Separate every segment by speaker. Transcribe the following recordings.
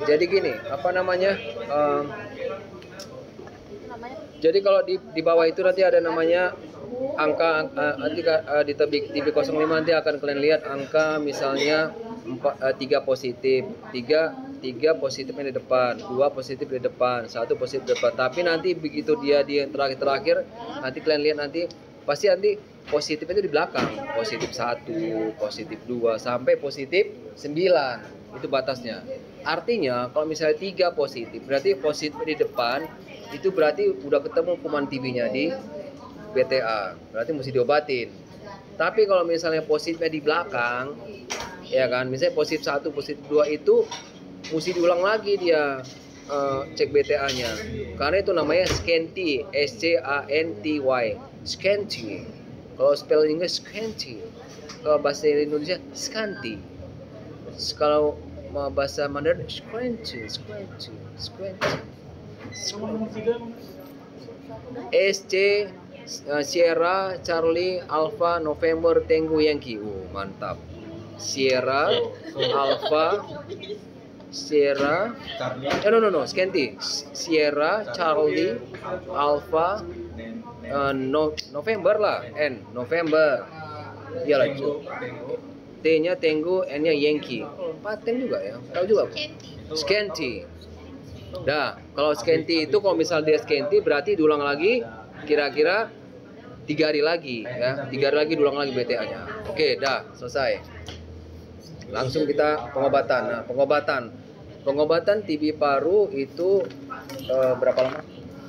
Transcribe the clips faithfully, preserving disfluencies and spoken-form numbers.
Speaker 1: jadi gini, apa namanya? Um, jadi kalau di di bawah itu nanti ada namanya angka uh, nanti uh, di T V nol lima nanti akan kalian lihat angka misalnya empat, uh, tiga positif, tiga tiga positifnya di depan, dua positif di depan, satu positif di depan. Tapi nanti begitu dia di terakhir terakhir, nanti kalian lihat nanti pasti nanti positifnya itu di belakang, positif satu, positif dua, sampai positif sembilan. Itu batasnya. Artinya kalau misalnya tiga positif, berarti positif di depan itu berarti udah ketemu kuman T B-nya di B T A, berarti mesti diobatin. Tapi kalau misalnya positifnya di belakang, ya kan, misalnya positif satu, positif dua itu mesti diulang lagi dia uh, cek B T A-nya. Karena itu namanya scanty, S C A N T Y, scanty. Kalau spelling Inggris scanty, kalau bahasa Indonesia scanty. Kalau bahasa Mandarin squinty, squinty, squinty. S C Sierra Charlie Alpha November Tango Yankee. Oh, mantap. Sierra Alpha Sierra eh, no no no scanty. Sierra Charlie Alpha uh, no, November lah, N November. Iyalah itu. T-nya Tango, N-nya Yankee. Oh, paten juga ya. Tahu juga. Scanty. Dah, kalau scanty itu kalau misal dia scanty berarti diulang lagi kira-kira tiga hari lagi ya. Tiga hari lagi diulang lagi B T A-nya. Oke, dah, selesai. Langsung kita pengobatan. Nah, pengobatan. Pengobatan T B paru itu uh, berapa lama?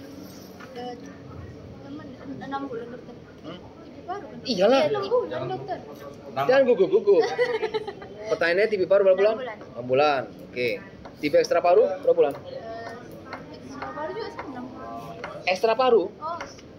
Speaker 2: enam bulan dokter.
Speaker 1: Hmm?
Speaker 2: T B paru kan?
Speaker 1: Iyalah.
Speaker 2: enam bulan dokter.
Speaker 1: Jangan gugup-gugup. Pertanyaannya T B paru berapa bulan?
Speaker 2: enam bulan.
Speaker 1: enam bulan. Oke. T B ekstra paru berapa bulan?
Speaker 2: Ekstra paru juga enam bulan.
Speaker 1: Ekstra paru?
Speaker 2: Oh.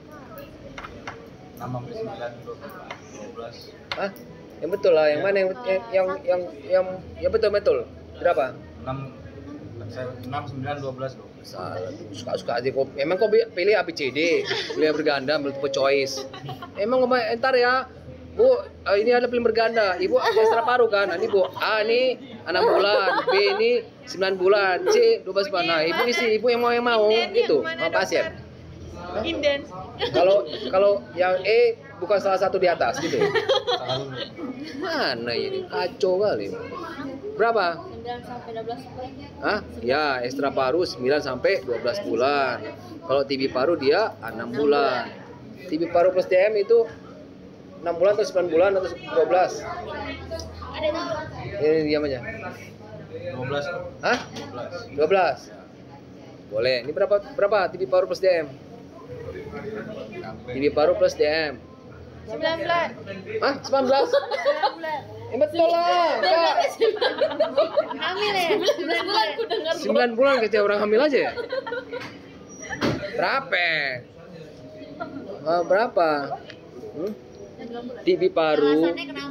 Speaker 3: enam sampai sembilan, dua belas.
Speaker 1: Hah? Yang betul lah. Yang mana yang yang yang yang yang, yang betul betul? Berapa?
Speaker 3: enam enam sembilan dua belas loh.
Speaker 1: Salah. Suka-suka aja kok. Emang kau pilih A B C D, pilih berganda, multiple choice. Emang kau entar ya. Bu, ini ada film berganda. Ibu ekstra paru kan? Nah, ini Bu, A ini enam bulan, B ini sembilan bulan, C dua belas bulan. Nah, Ibu isi, Ibu yang mau yang mau gitu, sama pasien.
Speaker 2: Inden.
Speaker 1: Kalau kalau yang E bukan salah satu di atas gitu.
Speaker 3: Salah dulu.
Speaker 1: Mana ini? Kacau kali. Berapa?
Speaker 2: sembilan sampai dua belas bulan.
Speaker 1: Hah? Ya, ekstra paru sembilan sampai dua belas bulan. Kalau T B paru dia enam bulan. T B paru plus D M itu enam bulan atau sembilan bulan atau dua belas?
Speaker 2: Ada tahu?
Speaker 1: Ini diam aja.
Speaker 3: dua belas.
Speaker 1: Hah? dua belas. Boleh. Ini berapa berapa T B paru plus D M? T B paru plus D M.
Speaker 2: sembilan bulan.
Speaker 1: Hah? sembilan belas?
Speaker 2: sembilan bulan.
Speaker 1: Eh, betul lah, Kak.
Speaker 2: Hamil ya? sembilan bulan aku dengar.
Speaker 1: sembilan bulan kayak orang hamil aja ya? Berapa? Ah, berapa? Hmm? T B paru,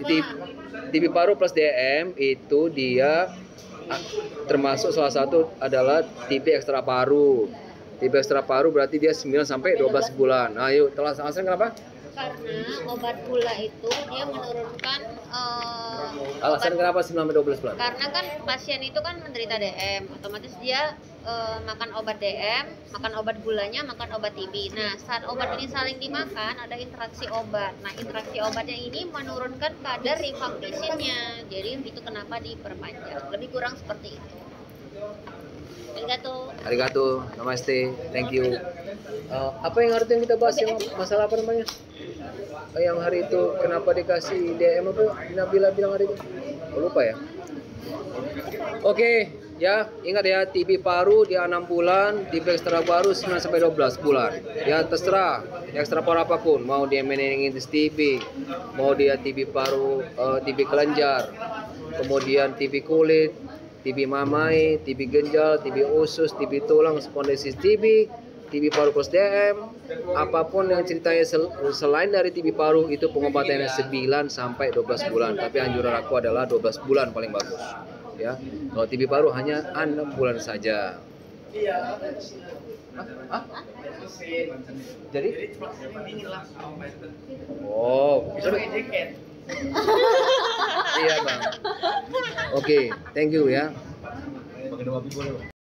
Speaker 1: T B paru plus D M itu dia ah, termasuk salah satu adalah T B ekstra paru. T B ekstra paru berarti dia sembilan sampai dua belas bulan. Nah, yuk, telah alasan kenapa?
Speaker 2: Karena obat gula itu dia menurunkan uh,
Speaker 1: Alasan kenapa sembilan sampai dua belas bulan?
Speaker 2: karena kan pasien itu kan menderita D M, otomatis dia uh, makan obat D M, makan obat gulanya, makan obat T B. Nah, saat obat ini saling dimakan ada interaksi obat. Nah, interaksi obatnya ini menurunkan kadar rifampicin-nya. Jadi itu kenapa diperpanjang. Lebih kurang seperti itu. Arigato.
Speaker 1: Arigato, namaste, thank you. Uh, apa yang harus yang kita bahas yang masalah apa namanya? Uh, yang hari itu kenapa dikasih D M apa? Nabila bilang hari itu? Oh, lupa ya. Oke, okay, ya ingat ya T B paru dia enam bulan, T B ekstra paru sembilan sampai dua belas bulan. Ya terserah, ekstra paru apapun, mau dia meningitis T B, mau dia T B paru, uh, T B kelenjar, kemudian T B kulit, T B mamai, T B ginjal, T B usus, T B tulang, spondylosis T B, T B paru plus D M, apapun yang ceritanya sel selain dari T B paru itu pengobatannya sembilan sampai dua belas bulan. Tapi anjuran aku adalah dua belas bulan paling bagus. Ya, kalau T B paru hanya enam bulan saja. Hah? Hah? Jadi? Oh, iya bang. Oke, okay, thank you ya.
Speaker 3: Minum api boleh, Bang?